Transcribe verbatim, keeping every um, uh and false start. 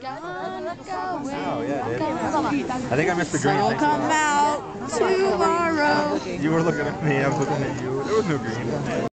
Oh, yeah, it is. I think I missed the green. Sun will come out tomorrow. You were looking at me, I was looking at you. There was no green.